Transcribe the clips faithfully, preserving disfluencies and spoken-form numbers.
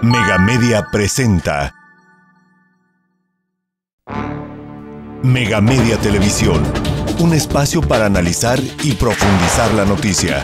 Megamedia presenta Megamedia Televisión, un espacio para analizar y profundizar la noticia.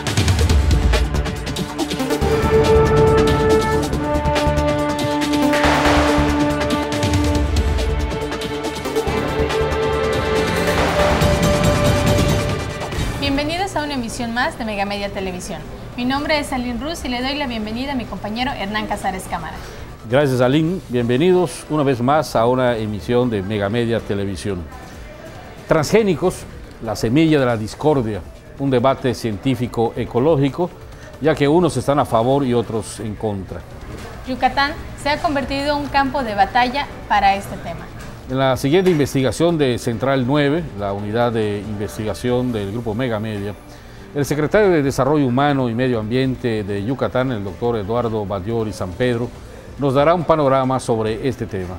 Bienvenidos a una emisión más de Megamedia Televisión. Mi nombre es Aline Ruz y le doy la bienvenida a mi compañero Hernán Casares Cámara. Gracias, Aline. Bienvenidos una vez más a una emisión de Megamedia Televisión. Transgénicos, la semilla de la discordia, un debate científico ecológico, ya que unos están a favor y otros en contra. Yucatán se ha convertido en un campo de batalla para este tema. En la siguiente investigación de Central nueve, la unidad de investigación del grupo Megamedia, el secretario de Desarrollo Humano y Medio Ambiente de Yucatán, el doctor Eduardo Batllori San Pedro, nos dará un panorama sobre este tema.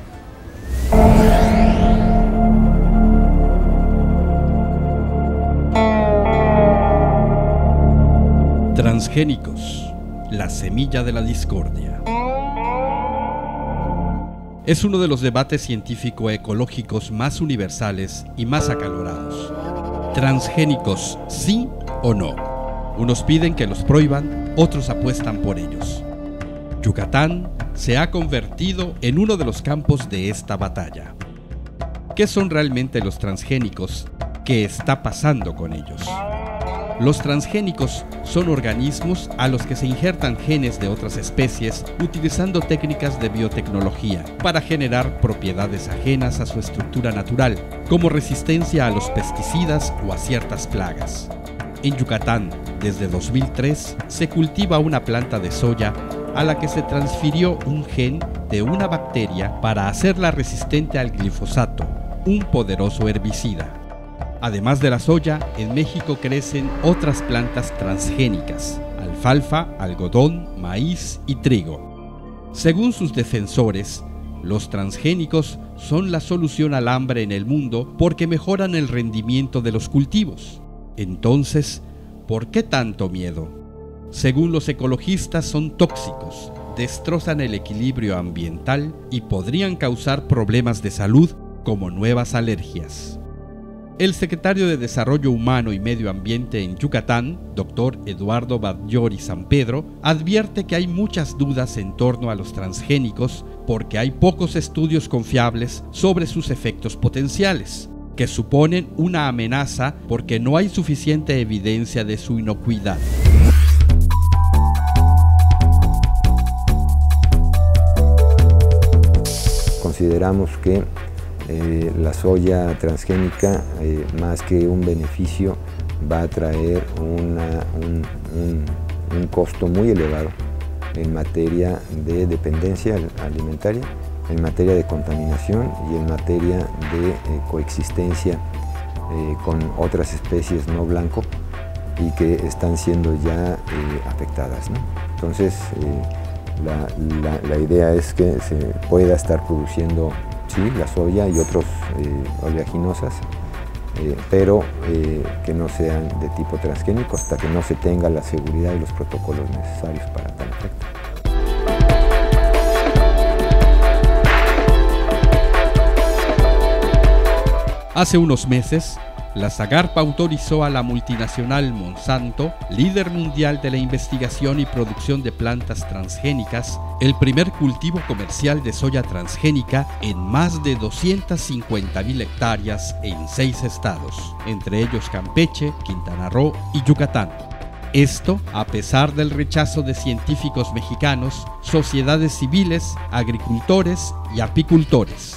Transgénicos, la semilla de la discordia. Es uno de los debates científico-ecológicos más universales y más acalorados. Transgénicos, ¿sí o no? Unos piden que los prohíban, otros apuestan por ellos. Yucatán se ha convertido en uno de los campos de esta batalla. ¿Qué son realmente los transgénicos? ¿Qué está pasando con ellos? Los transgénicos son organismos a los que se injertan genes de otras especies utilizando técnicas de biotecnología para generar propiedades ajenas a su estructura natural, como resistencia a los pesticidas o a ciertas plagas. En Yucatán, desde dos mil tres, se cultiva una planta de soya a la que se transfirió un gen de una bacteria para hacerla resistente al glifosato, un poderoso herbicida. Además de la soya, en México crecen otras plantas transgénicas: alfalfa, algodón, maíz y trigo. Según sus defensores, los transgénicos son la solución al hambre en el mundo porque mejoran el rendimiento de los cultivos. Entonces, ¿por qué tanto miedo? Según los ecologistas, son tóxicos, destrozan el equilibrio ambiental y podrían causar problemas de salud como nuevas alergias. El secretario de Desarrollo Humano y Medio Ambiente en Yucatán, doctor Eduardo Batllori San Pedro, advierte que hay muchas dudas en torno a los transgénicos porque hay pocos estudios confiables sobre sus efectos potenciales, que suponen una amenaza porque no hay suficiente evidencia de su inocuidad. Consideramos que eh, la soya transgénica, eh, más que un beneficio, va a traer una, un, un, un costo muy elevado en materia de dependencia alimentaria, en materia de contaminación y en materia de eh, coexistencia eh, con otras especies no blanco y que están siendo ya eh, afectadas, ¿no? Entonces, eh, la, la, la idea es que se pueda estar produciendo, sí, la soya y otros eh, oleaginosas, eh, pero eh, que no sean de tipo transgénico hasta que no se tenga la seguridad y los protocolos necesarios para tal efecto. Hace unos meses, la Zagarpa autorizó a la multinacional Monsanto, líder mundial de la investigación y producción de plantas transgénicas, el primer cultivo comercial de soya transgénica en más de doscientas cincuenta mil hectáreas en seis estados, entre ellos Campeche, Quintana Roo y Yucatán. Esto a pesar del rechazo de científicos mexicanos, sociedades civiles, agricultores y apicultores.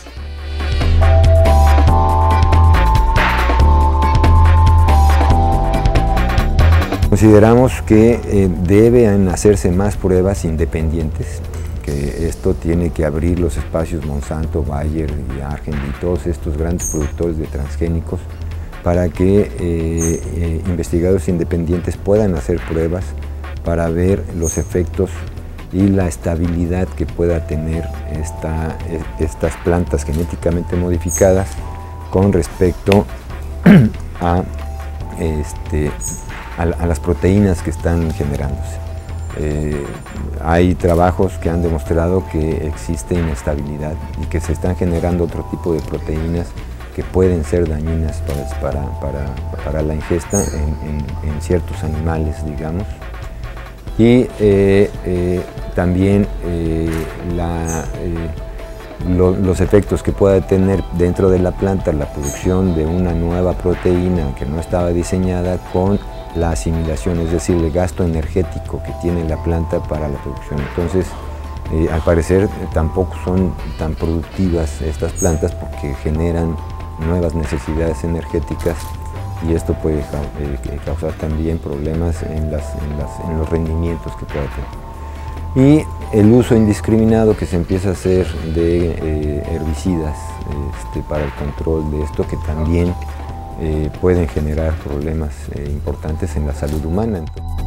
Consideramos que eh, deben hacerse más pruebas independientes, que esto tiene que abrir los espacios Monsanto, Bayer y Argen y todos estos grandes productores de transgénicos para que eh, eh, investigadores independientes puedan hacer pruebas para ver los efectos y la estabilidad que pueda tener esta, estas plantas genéticamente modificadas con respecto a, este, a, a las proteínas que están generándose. eh, hay trabajos que han demostrado que existe inestabilidad y que se están generando otro tipo de proteínas que pueden ser dañinas para, para, para, para la ingesta en, en, en ciertos animales, digamos. Y eh, eh, también eh, la, eh, lo, los efectos que pueda tener dentro de la planta la producción de una nueva proteína que no estaba diseñada con la asimilación, es decir, el gasto energético que tiene la planta para la producción. Entonces, eh, al parecer, eh, tampoco son tan productivas estas plantas porque generan nuevas necesidades energéticas y esto puede eh, causar también problemas en, las, en, las, en los rendimientos que pueda tener. Y el uso indiscriminado que se empieza a hacer de eh, herbicidas este, para el control de esto, que también eh, pueden generar problemas eh, importantes en la salud humana.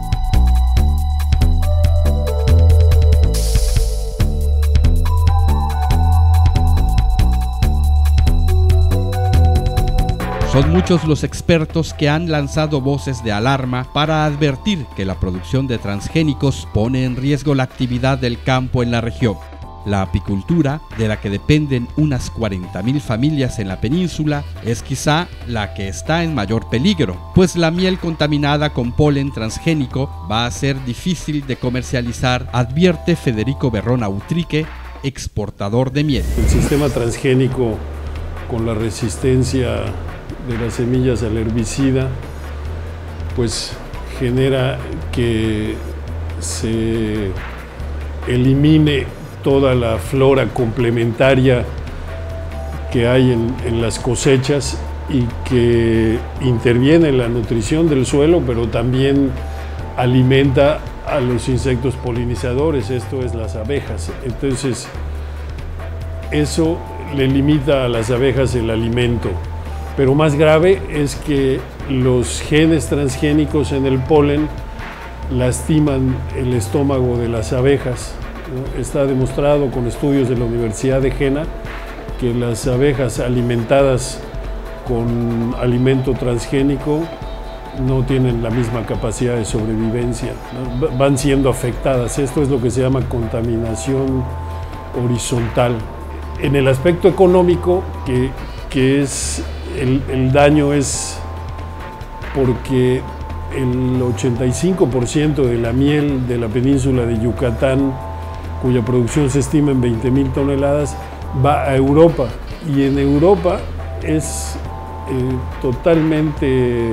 Son muchos los expertos que han lanzado voces de alarma para advertir que la producción de transgénicos pone en riesgo la actividad del campo en la región. La apicultura, de la que dependen unas cuarenta mil familias en la península, es quizá la que está en mayor peligro, pues la miel contaminada con polen transgénico va a ser difícil de comercializar, advierte Federico Berrona Utrique, exportador de miel. El sistema transgénico, con la resistencia de las semillas al herbicida, pues genera que se elimine toda la flora complementaria que hay en, en las cosechas y que interviene en la nutrición del suelo, pero también alimenta a los insectos polinizadores, esto es las abejas. Entonces, eso le limita a las abejas el alimento. Pero más grave es que los genes transgénicos en el polen lastiman el estómago de las abejas, ¿no? Está demostrado con estudios de la Universidad de Jena que las abejas alimentadas con alimento transgénico no tienen la misma capacidad de sobrevivencia, ¿no? Van siendo afectadas. Esto es lo que se llama contaminación horizontal. En el aspecto económico, que, que es El, el daño es porque el ochenta y cinco por ciento de la miel de la península de Yucatán, cuya producción se estima en veinte mil toneladas, va a Europa. Y en Europa es eh, totalmente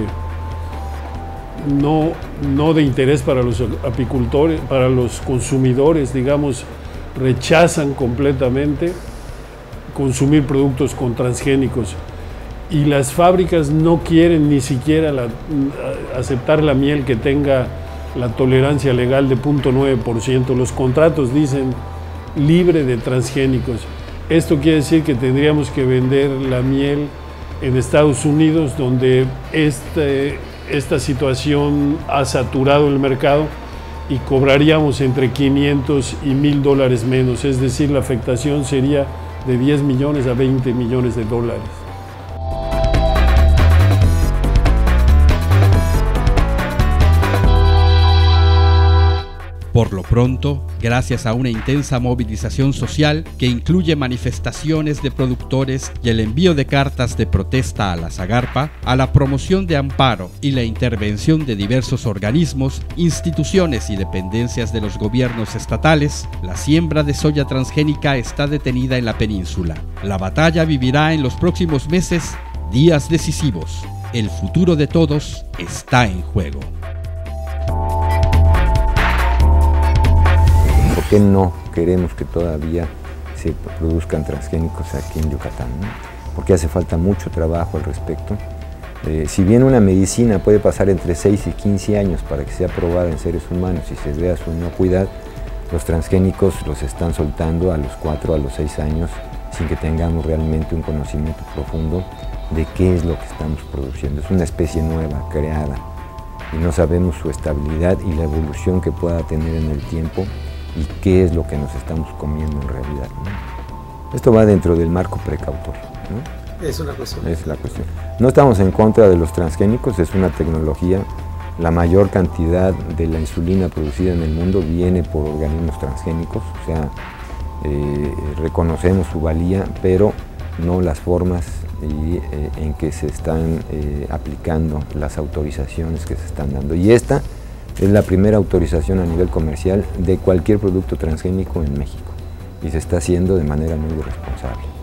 no, no de interés para los apicultores, para los consumidores, digamos, rechazan completamente consumir productos con transgénicos. Y las fábricas no quieren ni siquiera la, aceptar la miel que tenga la tolerancia legal de cero punto nueve por ciento. Los contratos dicen libre de transgénicos. Esto quiere decir que tendríamos que vender la miel en Estados Unidos, donde este, esta situación ha saturado el mercado, y cobraríamos entre quinientos y mil dólares menos. Es decir, la afectación sería de diez millones a veinte millones de dólares. Por lo pronto, gracias a una intensa movilización social que incluye manifestaciones de productores y el envío de cartas de protesta a la Zagarpa, a la promoción de amparo y la intervención de diversos organismos, instituciones y dependencias de los gobiernos estatales, la siembra de soya transgénica está detenida en la península. La batalla vivirá en los próximos meses días decisivos. El futuro de todos está en juego. ¿Por qué no queremos que todavía se produzcan transgénicos aquí en Yucatán, ¿no? Porque hace falta mucho trabajo al respecto. Eh, si bien una medicina puede pasar entre seis y quince años para que sea probada en seres humanos y se vea su inocuidad, los transgénicos los están soltando a los cuatro, a los seis años, sin que tengamos realmente un conocimiento profundo de qué es lo que estamos produciendo. Es una especie nueva, creada, y no sabemos su estabilidad y la evolución que pueda tener en el tiempo, y qué es lo que nos estamos comiendo en realidad, ¿no? Esto va dentro del marco precautorio, ¿no? Es una cuestión. Es la cuestión. No estamos en contra de los transgénicos, es una tecnología La mayor cantidad de la insulina producida en el mundo viene por organismos transgénicos, o sea, eh, reconocemos su valía, pero no las formas y, eh, en que se están eh, aplicando las autorizaciones que se están dando. Y esta es la primera autorización a nivel comercial de cualquier producto transgénico en México y se está haciendo de manera muy responsable.